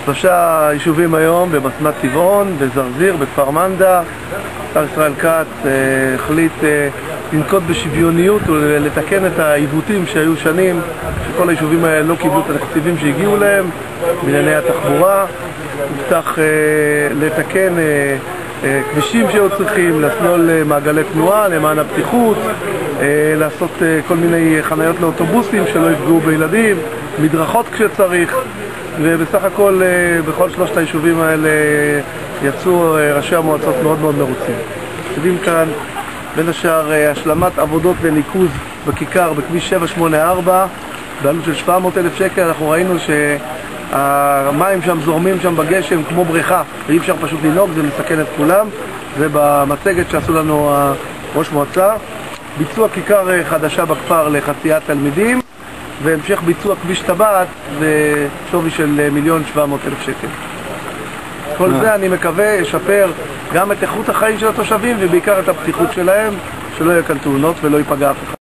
שלושה יישובים היום, בבסמת טבעון, בזרזיר, בכפר מנדה. שר ישראל כץ החליט לנקוט בשוויוניות ולתקן את העיוותים שהיו שנים, שכל היישובים האלה לא קיבלו את התקציבים שהגיעו להם בענייני התחבורה. הובטח לתקן כבישים שהיו צריכים, לסלול מעגלי תנועה למען הבטיחות, לעשות כל מיני חניות לאוטובוסים שלא יפגעו בילדים, מדרכות כשצריך, ובסך הכל בכל שלושת היישובים האלה יצאו ראשי המועצות מאוד מאוד מרוצים. יודעים כאן בין השאר השלמת עבודות לניקוז בכיכר בכביש 784 בעלות של 700,000 שקל. אנחנו ראינו שהמים שם זורמים שם בגשם כמו בריכה, ואי אפשר פשוט לנהוג, זה מסכן את כולם. זה במצגת שעשו לנו ראש מועצה. ביצוע כיכר חדשה בכפר לחציית תלמידים, והמשך ביצוע כביש טבעת בשווי של 1,700,000 שקל. כל זה אני מקווה ישפר גם את איכות החיים של התושבים ובעיקר את הבטיחות שלהם, שלא יהיו כאן תאונות ולא ייפגע אף אחד.